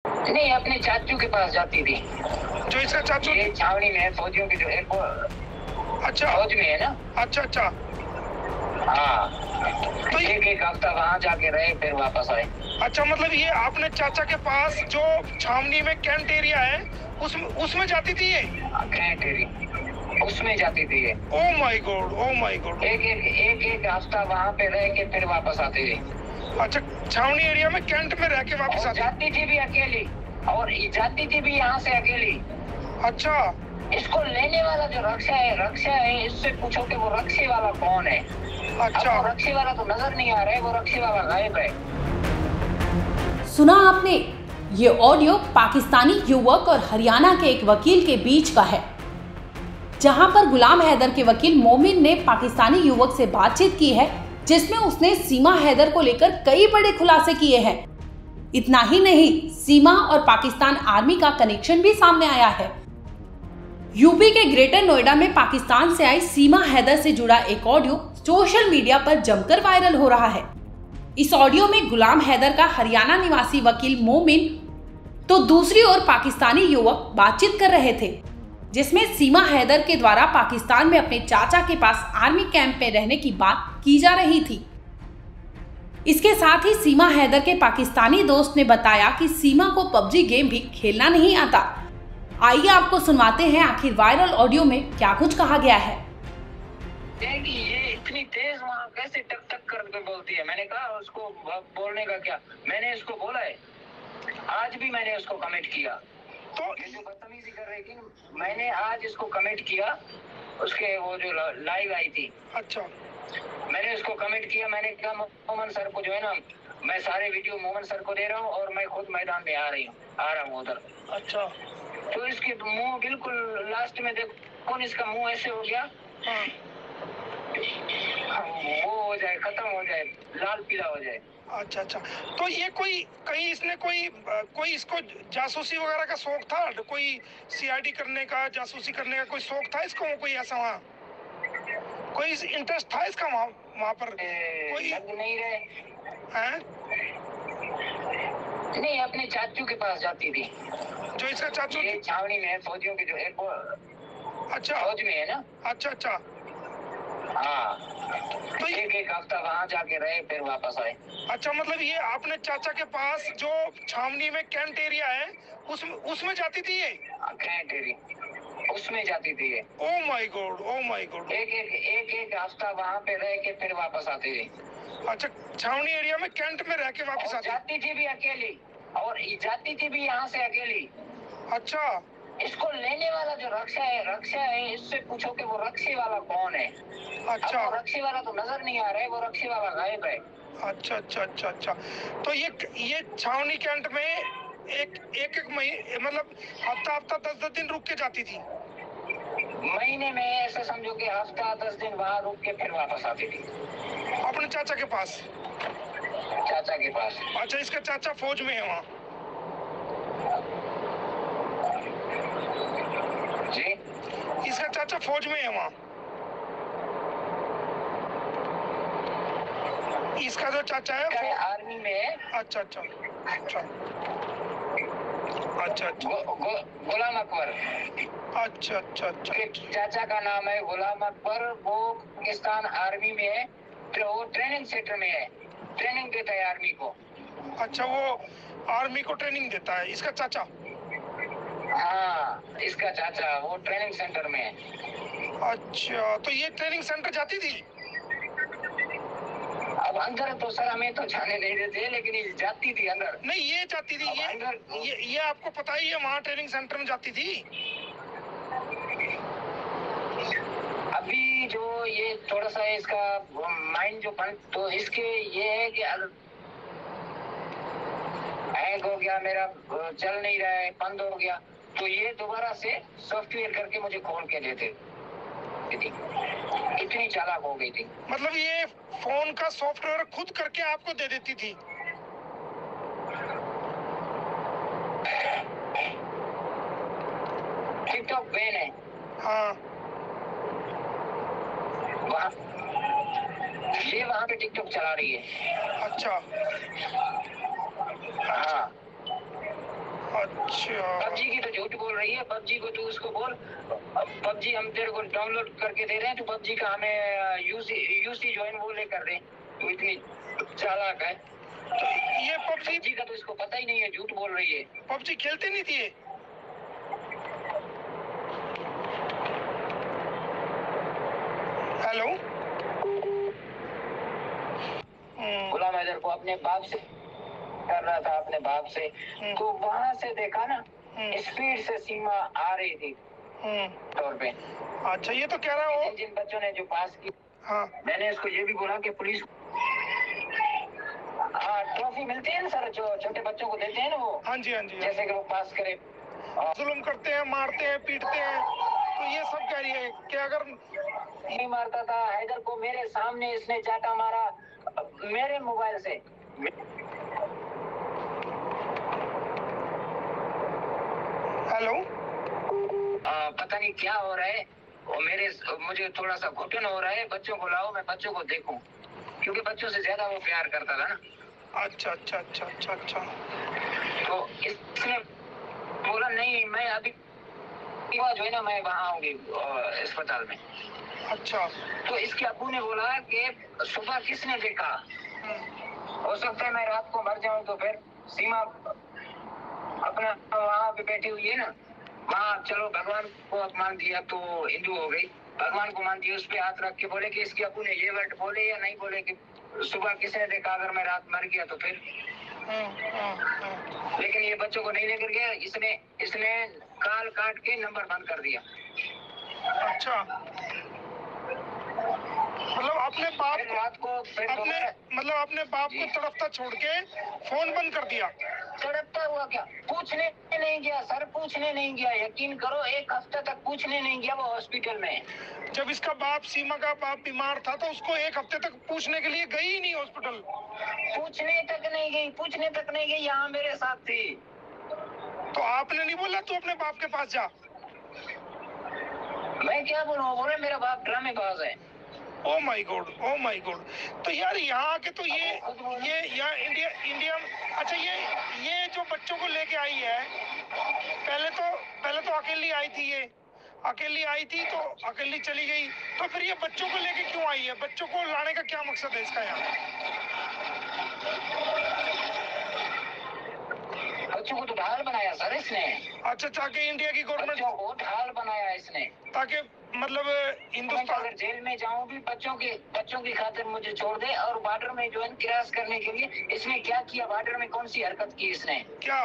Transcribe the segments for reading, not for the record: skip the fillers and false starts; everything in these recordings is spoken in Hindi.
नहीं, अपने चाचू के पास जाती थी। जो इसका चाचू ये छावनी में है, फौजियों की जो एक अच्छा फौज में है ना। अच्छा अच्छा। हाँ, तो एक हफ्ता वहाँ जाके रहे, फिर वापस आए। अच्छा, मतलब ये आपने चाचा के पास जो छावनी में कैंट एरिया है उसमें जाती थी ये? कैंट एरिया उसमें जाती थी ये। Oh my god, oh my god. एक हफ्ता वहाँ पे रह के फिर वापस आते थे। अच्छा, छावनी एरिया में कैंट में रह के वापस आती? जाती थी भी अकेली, और जाती थी भी यहाँ से अकेली। अच्छा। इसको लेने वाला जो रक्षा है, इससे पूछो कि वो रक्षे वाला कौन है। अच्छा, वो रक्षे वाला तो नजर नहीं आ रहा है, वो रक्षे वाला गायब है। सुना आपने? ये ऑडियो पाकिस्तानी युवक और हरियाणा के एक वकील के बीच का है, जहां पर गुलाम हैदर के वकील मोमिन ने पाकिस्तानी युवक से बातचीत की है, जिसमें उसने सीमा हैदर को लेकर कई बड़े खुलासे किए हैं। इतना ही नहीं, सीमा और पाकिस्तान आर्मी का कनेक्शन भी सामने आया है। यूपी के ग्रेटर नोएडा में पाकिस्तान से आई सीमा हैदर से जुड़ा एक ऑडियो सोशल मीडिया पर जमकर वायरल हो रहा है। इस ऑडियो में गुलाम हैदर का हरियाणा निवासी वकील मोमिन तो दूसरी ओर पाकिस्तानी युवक बातचीत कर रहे थे, जिसमें सीमा हैदर के द्वारा पाकिस्तान में अपने चाचा के पास आर्मी कैंप में रहने की बात की जा रही थी। इसके साथ ही सीमा हैदर के पाकिस्तानी दोस्त ने बताया कि सीमा को पबजी गेम भी खेलना नहीं आता। आइए आपको सुनवाते हैं आखिर वायरल ऑडियो में क्या कुछ कहा गया है। ये इतनी तेज वहाँ कैसे टक टक करके बोलती है। मैंने कहा उसको बोलने का क्या, मैंने इसको बोला है, आज भी मैंने उसको कमेंट किया। तो ये जो बदतमीजी कर रही थी, मैंने आज इसको कमेंट किया, उसके वो जो लाइव आई थी। अच्छा, मैंने उसको कमेंट किया, मैंने कहा मोहम्मद सर को जो है ना, मैं सारे वीडियो मोहम्मद सर को दे रहा हूँ और मैं खुद मैदान में आ रहा हूँ उधर। अच्छा। तो इसके मुंह बिल्कुल लास्ट में देखो, कौन इसका मुंह ऐसे हो गया। हाँ। वो हो जाए, खत्म हो जाए, लाल पीला हो जाए। अच्छा अच्छा। तो ये कहीं इसने कोई इसको जासूसी वगैरह का शौक था? कोई सीआईडी करने का, जासूसी करने का कोई शौक था इसको? कोई ऐसा वहाँ कोई इंटरेस्ट था इसका वहाँ पर? कोई लग नहीं रहे हैं? नहीं, अपने चाचू के पास जाती थी। जो इसका चाचू ये छावनी में है, फौजियों की जो एक अच्छा, फौज में है ना। अच्छा अच्छा। हाँ, तो एक हफ्ता वहाँ जाके रहे, फिर वापस आए। अच्छा, मतलब ये आपने चाचा के पास जो छावनी में कैंट एरिया है उसमें जाती थी ये? कैंट एरिया उसमें जाती थी ये। Oh my god, oh my god. एक हफ्ता वहाँ पे रह के फिर वापस आती थी। अच्छा, छावनी एरिया में कैंट में रह के वापस आती? जाती थी भी अकेली, और जाती थी भी यहाँ से अकेली। अच्छा। इसको लेने वाला जो रक्षा है, इससे पूछो कि वो रक्षे वाला कौन है। अच्छा, वो रक्षे वाला तो नजर नहीं आ रहा है, वो रक्षे वाला गायब है। अच्छा अच्छा अच्छा अच्छा। तो ये छावनी कैंट में एक महीने, मतलब हफ्ता 10 दिन रुक के जाती थी? महीने में ऐसा समझो कि हफ्ता 10 दिन वहाँ रुक के फिर वापस आती थी अपने चाचा के पास? चाचा के पास। अच्छा, इसका चाचा फौज में है वहाँ? जी, इसका चाचा फौज में है वहाँ? इसका जो चाचा है आर्मी में है। अच्छा अच्छा अच्छा अच्छा अच्छा। गुलाम अकबर। अच्छा अच्छा अच्छा। चाचा का नाम है गुलाम अकबर। वो पाकिस्तान आर्मी में है, तो वो ट्रेनिंग सेंटर में है, ट्रेनिंग देता है आर्मी को। अच्छा, वो आर्मी को ट्रेनिंग देता है इसका चाचा? हाँ, इसका चाचा वो ट्रेनिंग सेंटर में है। अच्छा, तो ये ट्रेनिंग सेंटर जाती थी? अब अंदर तो सर हमें तो जाने नहीं देते, लेकिन ये जाती थी अंदर। नहीं, ये जाती थी, ये आपको पता ही है, वहाँ ट्रेनिंग सेंटर में जाती थी। अभी जो ये थोड़ा सा इसका माइंड जो बन, तो इसके ये है कि हैंग हो गया, मेरा चल नहीं रहा है, बंद हो गया, तो ये दोबारा से सॉफ्टवेयर करके मुझे खोल के देते थी। इतनी चालाक हो गई थी। मतलब ये फोन का सॉफ्टवेयर खुद करके आपको दे देती थी? टिकटॉक बैन है। हाँ। ये वहाँ पे टिकटॉक चला रही है। अच्छा। हाँ। अच्छा, पबजी की तो झूठ बोल रही है। पबजी को तू उसको बोल, पबजी हम तेरे को डाउनलोड करके दे रहे हैं, तो पबजी का हमें यूसी ज्वाइन वो लेकर दे। तू इतनी चालाक है। तो ये पबजी का तो इसको पता ही नहीं है, झूठ बोल रही है। पबजी खेलते नहीं थी। हेलो, गुलाम हैदर को अपने बाप से कर रहा था, अपने बाप से, तो वहां से देखा ना स्पीड से सीमा आ रही थी तौर पे। अच्छा, ये तो कह रहा हो जिन बच्चों ने जो पास की, हाँ, मैंने इसको ये भी बोला कि पुलिस, हाँ ट्रॉफी मिलती है ना सर, जो छोटे बच्चों को देते हैं ना वो, हाँ जी, हाँ जी, जैसे कि वो पास करे। जुल्म करते हैं, मारते हैं, पीटते हैं, तो ये सब कह रही है कि अगर नहीं मारता था हैदर को, मेरे सामने इसने चाटा मारा मेरे मोबाइल से। हेलो, पता नहीं क्या हो रहा है, और मुझे थोड़ा सा घुटन हो रहा है। बच्चों को लाओ, मैं बच्चों को देखूं, क्योंकि बच्चों से ज्यादा वो प्यार करता था ना। अच्छा अच्छा अच्छा अच्छा अच्छा, तो इसने बोला नहीं, मैं अभी जो है ना, मैं वहाँ आऊंगी अस्पताल में। अच्छा, तो इसके अब्बू ने बोला कि सुबह किसने देखा, हो सकता है मैं रात को मर जाऊं, तो फिर सीमा अपना वहाँ पे बैठी हुई है ना, वहाँ चलो भगवान को अपमान दिया तो हिंदू हो गई, भगवान को मान दिया, उस पर हाथ रख के बोले कि इसके अब्बू ने ये वर्ड बोले या नहीं बोले कि सुबह किसने देखा, अगर मैं रात मर गया तो फिर। लेकिन ये बच्चों को नहीं लेकर गया, इसने काल काट के नंबर बंद कर दिया। अच्छा, मतलब अपने बाप फिर रात को अपने बाप को तड़पता छोड़ के फोन बंद कर दिया। तड़पता हुआ क्या, पूछने नहीं गया सर, पूछने नहीं गया, यकीन करो 1 हफ्ते तक पूछने नहीं गया वो हॉस्पिटल में। जब इसका बाप, सीमा का बाप बीमार था, तो उसको 1 हफ्ते तक पूछने के लिए गई ही नहीं हॉस्पिटल। पूछने तक नहीं गई, यहाँ मेरे साथ थी। तो आपने नहीं बोला तू अपने बाप के पास जा? मैं क्या बोलूं, बोले मेरा बाप ड्रामेबाज है। Oh my god, oh my god. तो यार यहाँ के तो ये यहाँ इंडिया अच्छा, ये जो बच्चों को लेके आई है, पहले तो अकेली आई थी, ये अकेली आई थी तो अकेली चली गई, तो फिर ये बच्चों को लेके क्यों आई है? बच्चों को लाने का क्या मकसद है इसका यहाँ? बच्चों को तो ढाल बनाया सर इसने। अच्छा, ताकि इंडिया की गवर्नमेंट को ढाल बनाया इसने, ताकि मतलब हिंदुस्तान, अगर जेल में जाऊं भी बच्चों की खातिर मुझे छोड़ दे। और बॉर्डर में जो है क्रॉस करने के लिए इसने क्या किया, बॉर्डर में कौन सी हरकत की इसने? क्या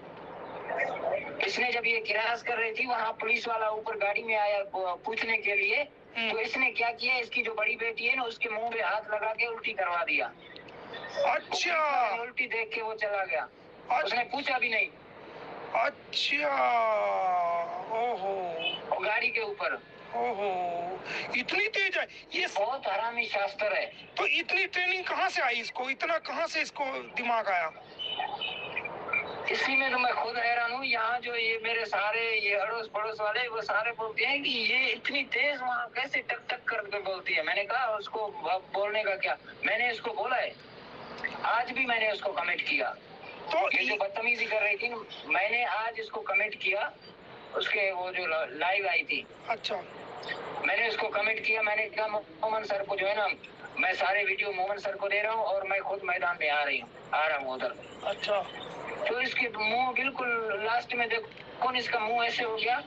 इसने जब ये क्रॉस कर रही थी, वहाँ पुलिस वाला ऊपर गाड़ी में आया पूछने के लिए, तो इसने क्या किया, इसकी जो बड़ी बेटी है ना, उसके मुंह पे हाथ लगा के उल्टी करवा दिया। अच्छा, उल्टी देख के वो चला गया, उसने पूछा भी नहीं। अच्छा, ओहो, गाड़ी के ऊपर। ओहो, इतनी तेज है ये, बहुत हरामी शास्त्र है। तो इतनी ट्रेनिंग कहाँ से आई इसको, इतना कहाँ से इसको दिमाग आया? इसी में तो मैं खुद हैरान हूँ। यहाँ जो ये मेरे सारे ये अड़ोस पड़ोस वाले, वो सारे बोलते हैं कि ये इतनी तेज वहाँ कैसे टक टक करके बोलती है। मैंने कहा उसको बोलने का क्या, मैंने इसको बोला है, आज भी मैंने उसको कमेंट किया। तो ये जो बदतमीजी कर रही थी, मैंने आज इसको कमेंट किया, उसके वो जो लाइव आई थी। अच्छा, मैंने उसको कमेंट किया, मैंने कहा मोहम्मद सर को जो है ना, मैं सारे वीडियो मोहम्मद सर को दे रहा हूँ, और मैं खुद मैदान में आ रहा हूँ उधर। अच्छा, तो इसके मुंह बिल्कुल लास्ट में देखो, कौन इसका मुंह ऐसे हो गया,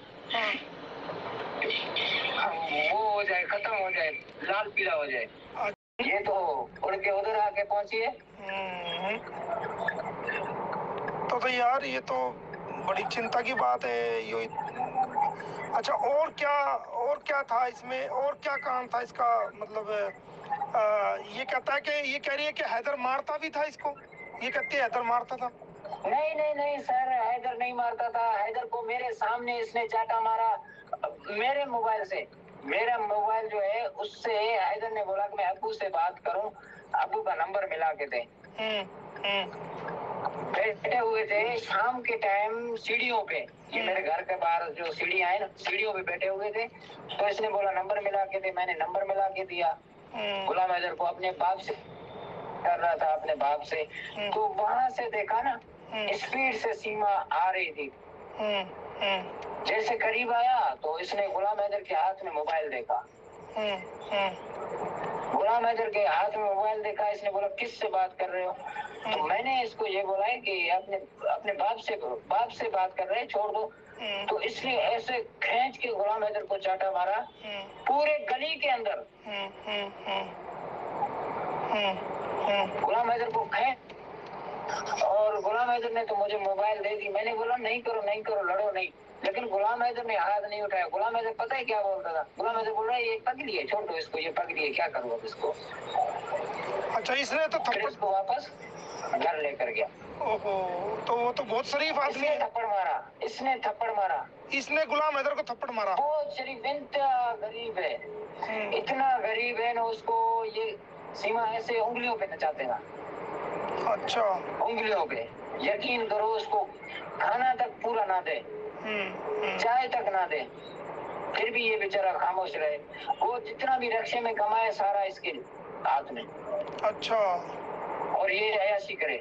वो हो जाए, खत्म हो जाए, लाल पीला हो जाए। ये तो उड़ के उधर आके पहुंची है। तो यार ये तो बड़ी चिंता की बात है ये। अच्छा, और क्या था इसमें, और क्या काम था इसका? मतलब ये कहता है कि ये कह रही है कि हैदर मारता भी था इसको, ये कहती है हैदर मारता था। नहीं सर, हैदर नहीं मारता था। हैदर को मेरे सामने इसने चाटा मारा मेरे मोबाइल से। मेरा मोबाइल जो है उससे हैदर ने बोला कि मैं अब्बू से बात करूं, अब्बू का नंबर मिला के दे। बैठे हुए थे शाम के टाइम सीढ़ियों पे, ये मेरे घर के बाहर जो सीढ़ियां है ना, सीढ़ियों पे बैठे हुए थे। तो इसने बोला नंबर मिला के दे, मैंने नंबर मिला के दिया। गुलाम हैदर को अपने बाप से कर रहा था, अपने बाप से। तो वहां से देखा ना स्पीड से सीमा आ रही थी। जैसे करीब आया तो इसने गुलाम हैदर के हाथ में मोबाइल देखा। गुलाम हैदर के हाथ में मोबाइल देखा, इसने बोला किससे बात कर रहे हो? तो मैंने इसको ये बोला है कि अपने बाप से बात कर रहे हैं, छोड़ दो। तो इसलिए ऐसे खींच के गुलाम हैदर को चाटा मारा पूरे गली के अंदर। गुलाम हैदर को और गुलाम हैदर ने तो मुझे मोबाइल दे दी। मैंने बोला नहीं करो, लड़ो नहीं, लेकिन गुलाम हैदर ने हाथ नहीं उठाया। गुलाम हैदर पता है क्या बोलता था? गुलाम हैदर बोल रहा है ये पगली है, छोड़ दो इसको, ये पगली है, क्या करूँ अब इसको। अच्छा, इसने तो फिर इसको वापस घर लेकर गया। ओहो, तो वो तो बहुत शरीफ आदमी है। इसने थप्पड़ मारा। इसने गुलाम हैदर को थप्पड़ मारा। बहुत शरीफ, इंतहा गरीब है, इतना गरीब है ना, उसको ये सीमा ऐसे उंगलियों पे नचाते ना। अच्छा, उंगलियों पे, यकीन करो, उसको खाना तक पूरा ना दे, चाय तक ना दे, फिर भी ये बेचारा खामोश रहे। वो जितना भी रक्षे में कमाए सारा इसके हाथ में। अच्छा, और ये अयाशी करे।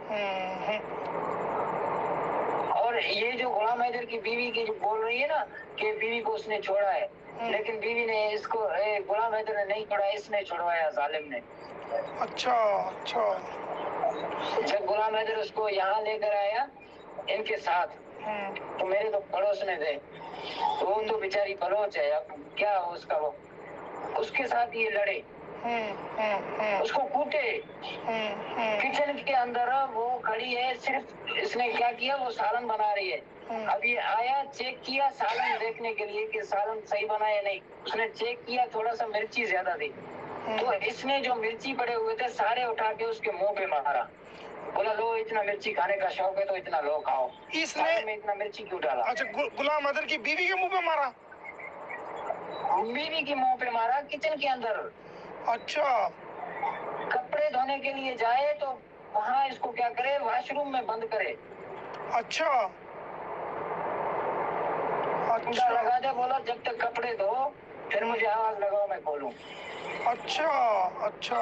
और ये जो गुलाम हैदर की बीवी की जो बोल रही है ना कि बीवी को उसने छोड़ा है, लेकिन बीवी ने इसको, गुलाम हैदर ने नहीं छोड़ा, इसने छुड़वाया, जालिम ने। अच्छा अच्छा। जब गुलाम हैदर उसको यहाँ लेकर आया इनके साथ, तो मेरे तो पड़ोस में थे, तो वो तो बेचारी बलोच है, अब क्या उसका, वो उसके साथ ये लड़े, उसको कूटे। किचन के अंदर वो खड़ी है, सिर्फ इसने क्या किया, वो सालन बना रही है। अब ये आया, चेक किया सालन देखने के लिए कि सालन सही बना या नहीं। उसने चेक किया, थोड़ा सा मिर्ची ज्यादा थी, तो इसने जो मिर्ची पड़े हुए थे सारे उठा के उसके मुंह पे मारा। बोला लो, इतना मिर्ची खाने का शौक है तो इतना लो, खाओ। इसने इतना मिर्ची क्यों डाला? अच्छा, गुलाम हैदर की बीवी के मुंह पे मारा? बीवी के मुंह पे मारा, किचन के अंदर। अच्छा। कपड़े धोने के लिए जाए तो वहाँ इसको क्या करे, वॉशरूम में बंद करे। अच्छा अच्छा। लगा दे, बोला जब तक कपड़े धो फिर मुझे आवाज लगाओ, मैं खोलूं। अच्छा अच्छा।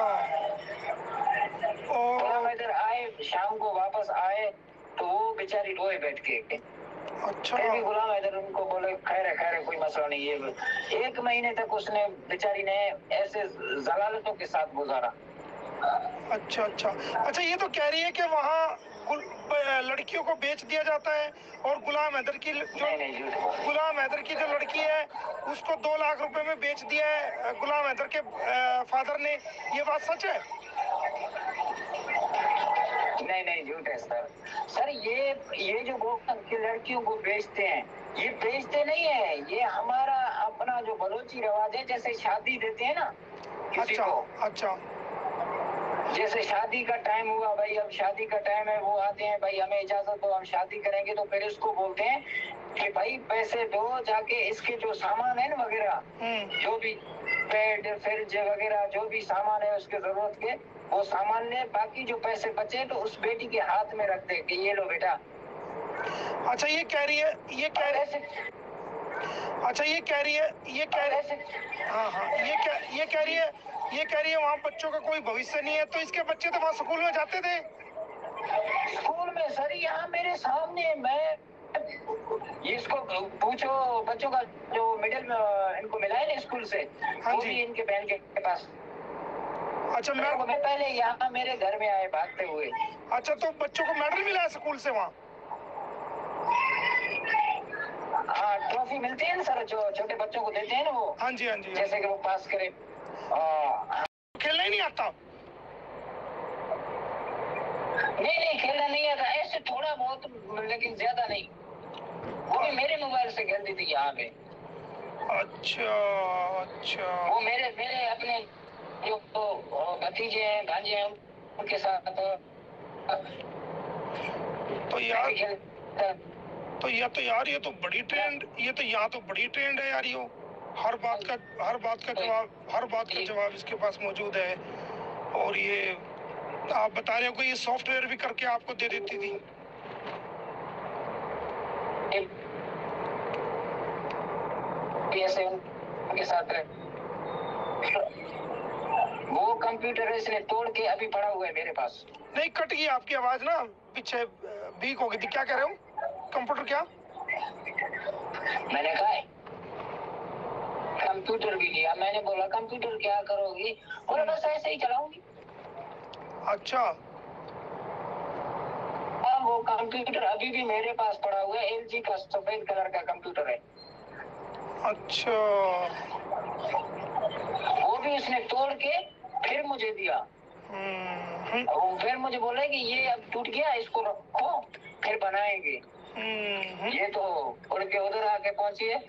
गुलाम हैदर आए, शाम को वापस आए तो वो बेचारी रोए बैठ के। अच्छा। फिर भी गुलाम हैदर उनको बोले खैर है, कोई मसला नहीं है। 1 महीने तक उसने बेचारी ने ऐसे जलालतों के साथ गुजारा। अच्छा अच्छा अच्छा। ये तो कह रही है कि वहाँ लड़कियों को बेच दिया जाता है, और गुलाम हैदर की गुलाम हैदर की जो लड़की है उसको 2 लाख रुपए में बेच दिया है गुलाम हैदर के फादर ने। ये बात सच है? नहीं, झूठ है सर। ये जो लड़कियों को बेचते हैं, ये बेचते नहीं है, ये हमारा अपना जो बलोची रिवाज है, जैसे शादी देते हैं ना किसी को। अच्छा। जैसे शादी का टाइम हुआ, भाई अब शादी का टाइम है, वो आते हैं, भाई हमें इजाजत दो, हम शादी करेंगे, तो फिर इसको बोलते हैं कि भाई पैसे दो, जाके इसके जो सामान है ना वगैरह, जो भी बेड फ्रिज वगैरह जो भी सामान है उसके जरूरत के, वो सामान ले, बाकी जो पैसे बचे तो उस बेटी के हाथ में रख दे कि ये लो बेटा। अच्छा, ये कह रही है हाँ, ये कह रही है वहाँ बच्चों का कोई भविष्य नहीं है, तो इसके बच्चे तो वहाँ स्कूल में जाते थे? स्कूल में सर, यहाँ मेरे सामने, मैं इसको पूछो, बच्चों का जो मिडिल में इनको मिला है ना स्कूल से, वो भी इनके बहन के पास। अच्छा, मैं पहले यहाँ मेरे घर में आए भागते हुए। अच्छा, तो बच्चों को मेडल मिला है स्कूल से वहाँ? हाँ, ट्रॉफी मिलती है ना सर, जो छोटे बच्चों को देते हैं ना वो। हाँ जी, जैसे कि वो पास करे। खेलना ही नहीं आता? नहीं, खेलना नहीं आता, ऐसे थोड़ा बहुत, लेकिन ज्यादा नहीं। वो भी मेरे मोबाइल से खेलती थी यहाँ पे। अच्छा। वो मेरे अपने जो भतीजे हैं, भांजे हैं, उनके साथ तो यार ये तो बड़ी ट्रेंड, यहाँ तो बड़ी ट्रेंड है यार। ये हर बात का जवाब इसके पास मौजूद है। और ये आप बता रहे हो कि ये सॉफ्टवेयर भी करके आपको दे देती थी? ऐसे उनके साथ वो कंप्यूटर इसने तोड़ के अभी पड़ा हुआ है मेरे पास। नहीं, कट गई आपकी आवाज ना, पीछे वीक हो गई थी, क्या कह रहे हो? कंप्यूटर क्या? मैंने कहा कंप्यूटर भी लिया। मैंने बोला कंप्यूटर क्या करोगी? बोला बस ऐसे ही चलाऊंगी। अच्छा, वो कंप्यूटर अभी भी मेरे पास पड़ा हुआ है, LG का सफेद कलर का कंप्यूटर है। अच्छा, वो भी उसने तोड़ के फिर मुझे दिया। वो फिर मुझे बोला कि ये अब टूट गया, इसको रखो फिर बनाएंगे। ये तो उड़ के उधर आके पहुंची है।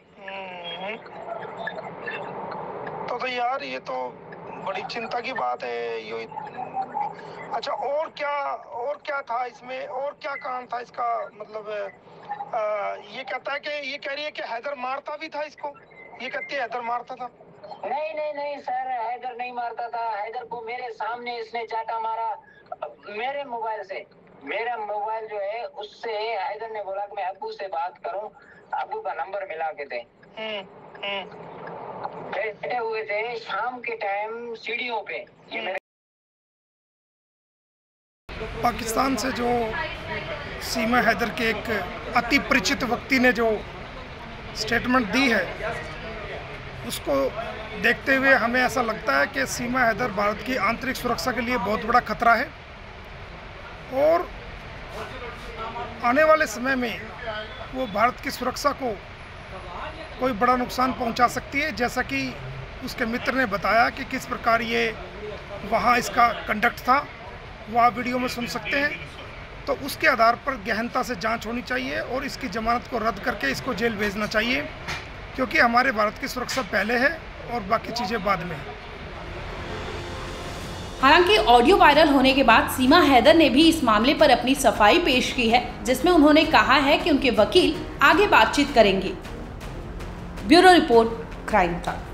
तो यार ये तो बड़ी चिंता की बात है ये। अच्छा, और क्या था इसमें, और क्या काम था इसका? मतलब ये कहता है कि ये कह रही है कि हैदर मारता भी था इसको, ये कहती है हैदर मारता था। नहीं सर, हैदर नहीं मारता था। हैदर को मेरे सामने इसने चाटा मारा मेरे मोबाइल से। मेरा मोबाइल जो है उससे हैदर ने बोला कि मैं अब्बू से बात करूं, अब्बू का नंबर मिला के दे। बैठे हुए थे शाम के टाइम सीढ़ियों पे। ये मेरे पाकिस्तान से जो सीमा हैदर के एक अति परिचित व्यक्ति ने जो स्टेटमेंट दी है, उसको देखते हुए हमें ऐसा लगता है कि सीमा हैदर भारत की आंतरिक सुरक्षा के लिए बहुत बड़ा खतरा है और आने वाले समय में वो भारत की सुरक्षा को कोई बड़ा नुकसान पहुंचा सकती है। जैसा कि उसके मित्र ने बताया कि किस प्रकार ये वहाँ इसका कंडक्ट था, वो आप वीडियो में सुन सकते हैं। तो उसके आधार पर गहनता से जांच होनी चाहिए और इसकी जमानत को रद्द करके इसको जेल भेजना चाहिए, क्योंकि हमारे भारत की सुरक्षा पहले है और बाकी चीज़ें बाद में। हालांकि ऑडियो वायरल होने के बाद सीमा हैदर ने भी इस मामले पर अपनी सफाई पेश की है, जिसमें उन्होंने कहा है कि उनके वकील आगे बातचीत करेंगे। Bureau report, crime time.